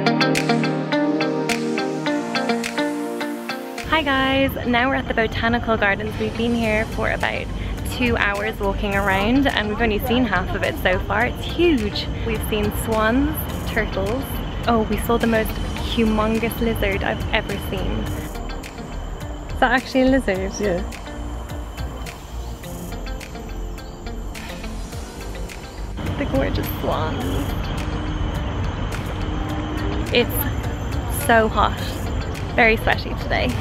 Hi guys, now we're at the botanical gardens. We've been here for about 2 hours walking around and we've only seen half of it so far. It's huge. We've seen swans, turtles. Oh, we saw the most humongous lizard I've ever seen. Is that actually a lizard? Yeah. The gorgeous swans. It's so hot. Very sweaty today.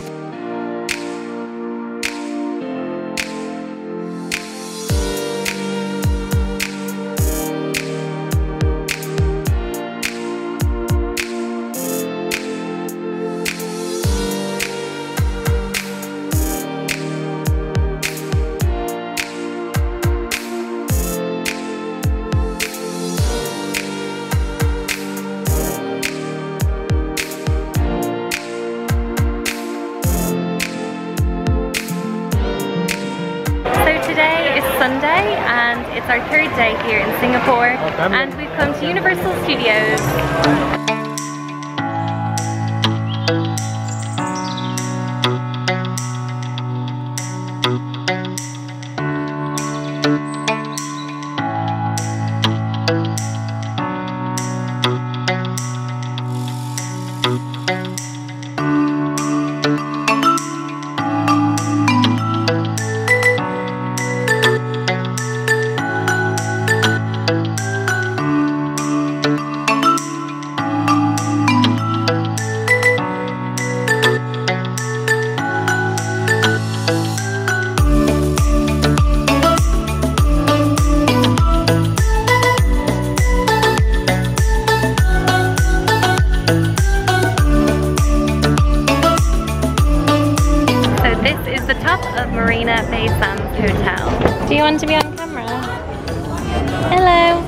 Today is Sunday and it's our third day here in Singapore and we've come to Universal Studios. Marina Bay Sands Hotel. Do you want to be on camera? Hello!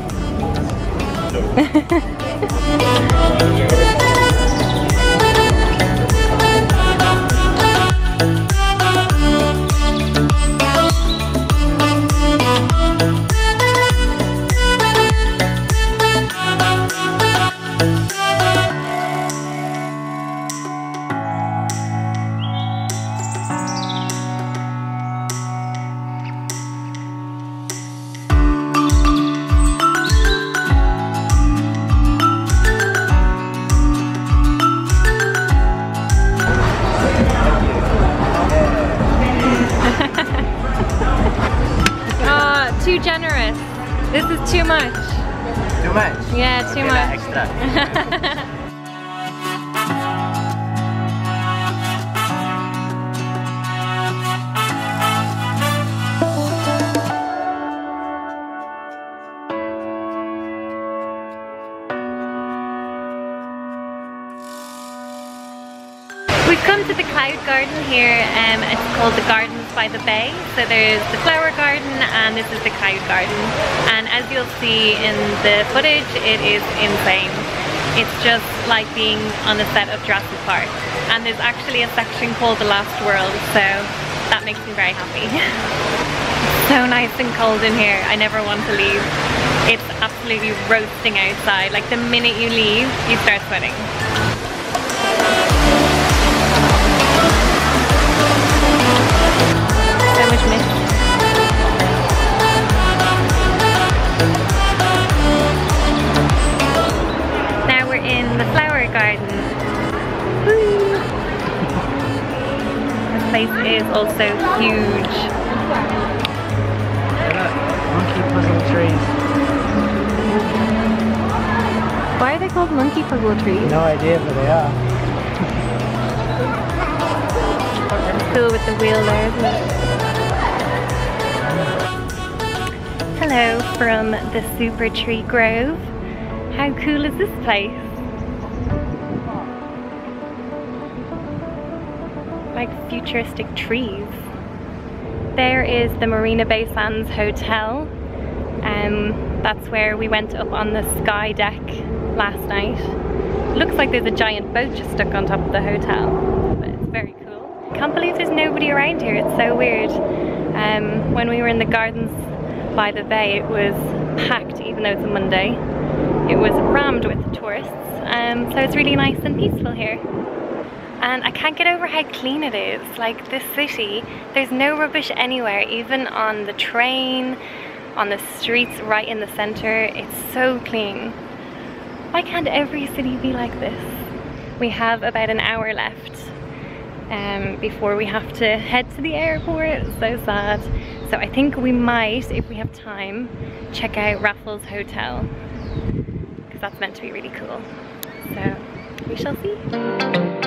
Too generous. This is too much. Too much? Yeah, too much. Extra. We've come to the cloud garden here, it's called the Gardens by the Bay. So there's the flower garden and this is the cloud garden. And as you'll see in the footage, it is insane. It's just like being on a set of Jurassic Park. And there's actually a section called The Last World, so that makes me very happy. It's so nice and cold in here, I never want to leave. It's absolutely roasting outside, like the minute you leave, you start sweating. So much mist. Now we're in the flower garden. Woo. This place is also huge. Monkey puzzle trees. Why are they called monkey puzzle trees? No idea, but they are. It's cool with the wheel there, isn't it? Hello from the Super Tree Grove. How cool is this place? Like futuristic trees. There is the Marina Bay Sands Hotel. That's where we went up on the Skydeck last night. Looks like there's a giant boat just stuck on top of the hotel, but it's very cool. I can't believe there's nobody around here, it's so weird. When we were in the gardens by the bay, it was packed even though it's a Monday. it was rammed with tourists, so it's really nice and peaceful here. And I can't get over how clean it is. Like, this city, there's no rubbish anywhere, even on the train, on the streets right in the center. It's so clean. Why can't every city be like this? We have about an hour left before we have to head to the airport. So sad. So I think we might, if we have time, check out Raffles Hotel, because that's meant to be really cool. So we shall see.